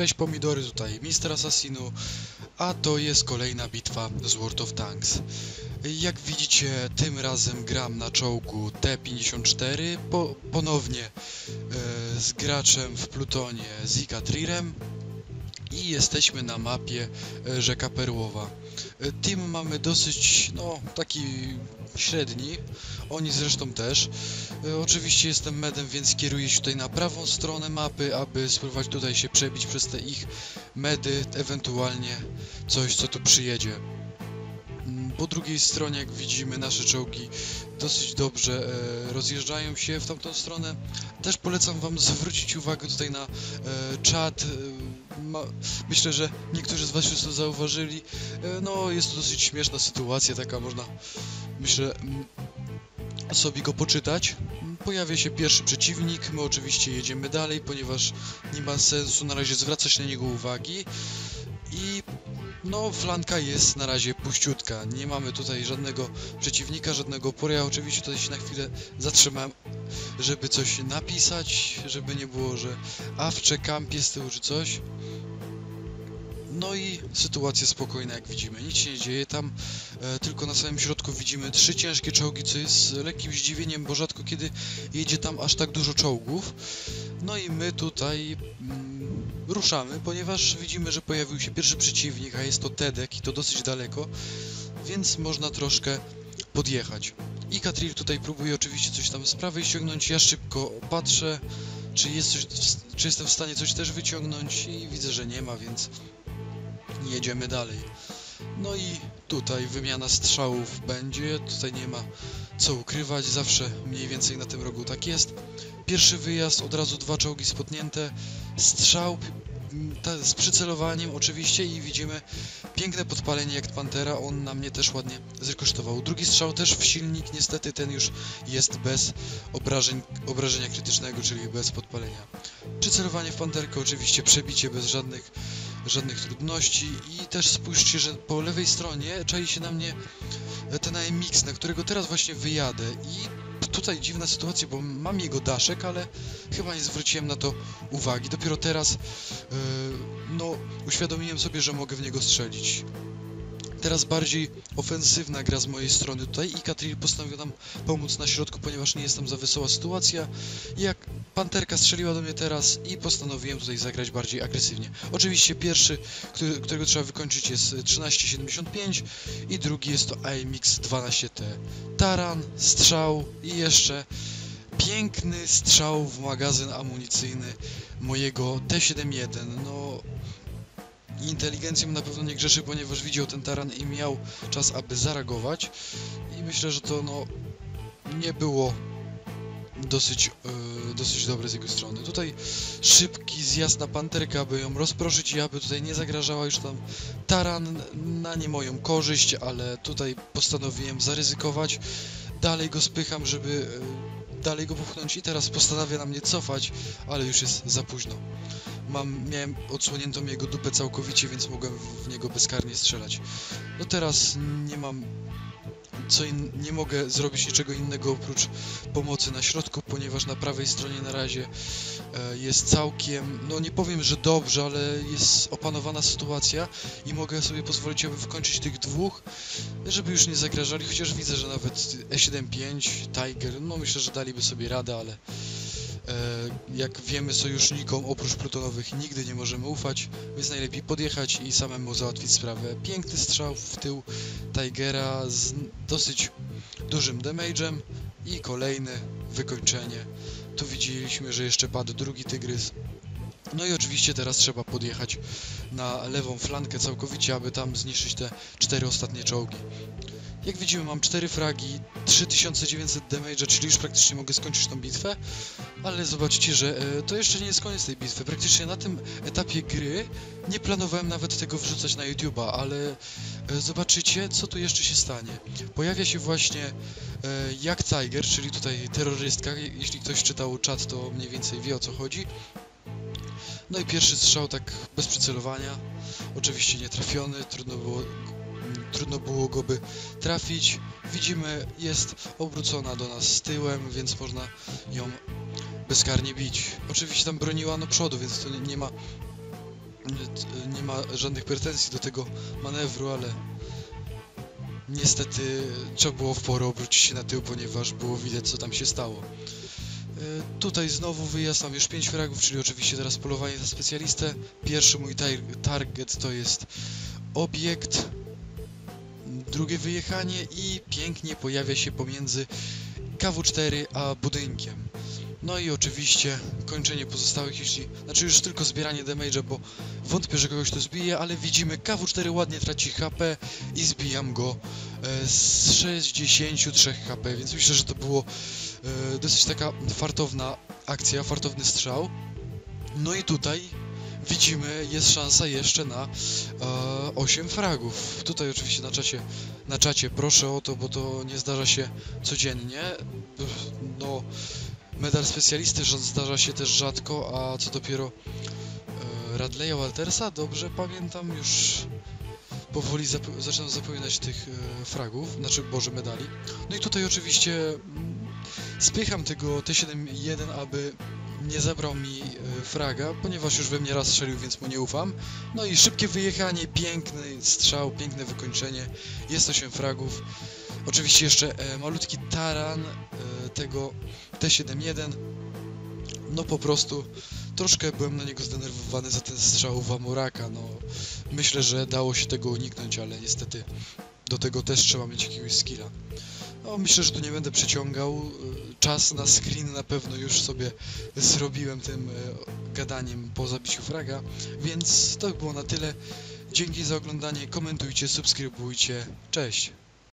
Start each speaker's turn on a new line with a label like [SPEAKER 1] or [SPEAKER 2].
[SPEAKER 1] Cześć Pomidory, tutaj Mister Assassinu, a to jest kolejna bitwa z World of Tanks. Jak widzicie, tym razem gram na czołgu T-54, ponownie z graczem w plutonie Zika Trirem i jesteśmy na mapie Rzeka Perłowa. Team mamy dosyć, taki średni, oni zresztą też. Oczywiście jestem medem, więc kieruję się tutaj na prawą stronę mapy, aby spróbować tutaj się przebić przez te ich medy, ewentualnie coś, co tu przyjedzie. Po drugiej stronie, jak widzimy, nasze czołgi dosyć dobrze rozjeżdżają się w tamtą stronę. Też polecam wam zwrócić uwagę tutaj na czat. Myślę, że niektórzy z was już to zauważyli. Jest to dosyć śmieszna sytuacja, taka można, myślę, sobie go poczytać. Pojawia się pierwszy przeciwnik, my oczywiście jedziemy dalej, ponieważ nie ma sensu na razie zwracać na niego uwagi. I flanka jest na razie puściutka, nie mamy tutaj żadnego przeciwnika, żadnego oporu. Ja oczywiście tutaj się na chwilę zatrzymałem, żeby coś napisać, żeby nie było, że awcze kampie z tyłu czy coś. No i sytuacja spokojna, jak widzimy, nic się nie dzieje tam, tylko na samym środku widzimy 3 ciężkie czołgi, co jest lekkim zdziwieniem, bo rzadko kiedy jedzie tam aż tak dużo czołgów. No i my tutaj ruszamy, ponieważ widzimy, że pojawił się pierwszy przeciwnik, a jest to Tedek i to dosyć daleko, więc można troszkę podjechać. I Katril tutaj próbuje oczywiście coś tam z prawej ściągnąć, ja szybko patrzę, czy jestem w stanie coś też wyciągnąć i widzę, że nie ma, więc jedziemy dalej. No i tutaj wymiana strzałów będzie, tutaj nie ma co ukrywać, zawsze mniej więcej na tym rogu tak jest. Pierwszy wyjazd, od razu 2 czołgi spotnięte, strzał z przycelowaniem oczywiście i widzimy piękne podpalenie jak Pantera, on na mnie też ładnie zrykosztował. Drugi strzał też w silnik, niestety ten już jest bez obrażenia krytycznego, czyli bez podpalenia. Przycelowanie w Panterkę, oczywiście przebicie bez żadnych trudności i też spójrzcie, że po lewej stronie czai się na mnie ten AMX, na którego teraz właśnie wyjadę i tutaj dziwna sytuacja, bo mam jego daszek, ale chyba nie zwróciłem na to uwagi. Dopiero teraz uświadomiłem sobie, że mogę w niego strzelić. Teraz bardziej ofensywna gra z mojej strony tutaj i Katril postanowił nam pomóc na środku, ponieważ nie jest tam za wesoła sytuacja. I jak Panterka strzeliła do mnie teraz i postanowiłem tutaj zagrać bardziej agresywnie. Oczywiście pierwszy, którego trzeba wykończyć, jest 1375 i drugi jest to AMX 12T. Taran, strzał i jeszcze piękny strzał w magazyn amunicyjny mojego T-71. Inteligencją na pewno nie grzeszy, ponieważ widział ten taran i miał czas, aby zareagować. I myślę, że to nie było dosyć dobre z jego strony. Tutaj szybki zjazd na Panterkę, aby ją rozproszyć i aby tutaj nie zagrażała już tam taran na nie moją korzyść, ale tutaj postanowiłem zaryzykować. Dalej go spycham, żeby dalej go popchnąć i teraz postanawia na mnie cofać, ale już jest za późno. Miałem odsłoniętą jego dupę całkowicie, więc mogłem w niego bezkarnie strzelać. Teraz nie mogę zrobić niczego innego oprócz pomocy na środku, ponieważ na prawej stronie na razie jest całkiem, nie powiem, że dobrze, ale jest opanowana sytuacja i mogę sobie pozwolić, aby wykończyć tych dwóch, żeby już nie zagrażali, chociaż widzę, że nawet E75, Tiger, myślę, że daliby sobie radę, ale jak wiemy, sojusznikom oprócz plutonowych nigdy nie możemy ufać, więc najlepiej podjechać i samemu załatwić sprawę. Piękny strzał w tył Tigera z dosyć dużym damage'em i kolejne wykończenie. Tu widzieliśmy, że jeszcze padł drugi tygrys. No i oczywiście teraz trzeba podjechać na lewą flankę całkowicie, aby tam zniszczyć te 4 ostatnie czołgi. Jak widzimy, mam 4 fragi, 3900 damage'a, czyli już praktycznie mogę skończyć tą bitwę, ale zobaczcie, że to jeszcze nie jest koniec tej bitwy. Praktycznie na tym etapie gry nie planowałem nawet tego wrzucać na YouTube'a, ale zobaczycie, co tu jeszcze się stanie. Pojawia się właśnie jak Tiger, czyli tutaj terrorystka. Jeśli ktoś czytał czat, to mniej więcej wie, o co chodzi. No i pierwszy strzał tak bez przycelowania, oczywiście nie trafiony, trudno było go by trafić. Widzimy, jest obrócona do nas z tyłem, więc można ją bezkarnie bić. Oczywiście tam broniła przodu, więc to nie ma nie ma żadnych pretensji do tego manewru, ale niestety trzeba było w porę obrócić się na tył, ponieważ było widać, co tam się stało. Tutaj znowu wyjazd, mam już 5 fragów, czyli oczywiście teraz polowanie za specjalistę. Pierwszy mój target to jest obiekt, drugie wyjechanie i pięknie pojawia się pomiędzy KW4 a budynkiem. No i oczywiście kończenie pozostałych, znaczy już tylko zbieranie damage'a, bo wątpię, że kogoś to zbije, ale widzimy, KW4 ładnie traci HP i zbijam go z 63 HP, więc myślę, że to było dosyć taka fartowna akcja, fartowny strzał. No i tutaj widzimy, jest szansa jeszcze na 8 fragów. Tutaj oczywiście na czacie proszę o to, bo to nie zdarza się codziennie. No, medal specjalisty zdarza się też rzadko, a co dopiero Radleya Waltersa, dobrze pamiętam, już powoli zaczynam zapominać tych fragów, medali. No i tutaj oczywiście spycham tego T71, aby nie zabrał mi fraga, ponieważ już we mnie raz strzelił, więc mu nie ufam. No i szybkie wyjechanie, piękny strzał, piękne wykończenie, jest 8 fragów. Oczywiście jeszcze malutki taran tego T71. No po prostu troszkę byłem na niego zdenerwowany za ten strzał w Amuraka. No myślę, że dało się tego uniknąć, ale niestety do tego też trzeba mieć jakiegoś skilla. No myślę, że tu nie będę przeciągał. Czas na screen na pewno już sobie zrobiłem tym gadaniem po zabiciu fraga, więc to by było na tyle. Dzięki za oglądanie, komentujcie, subskrybujcie, cześć!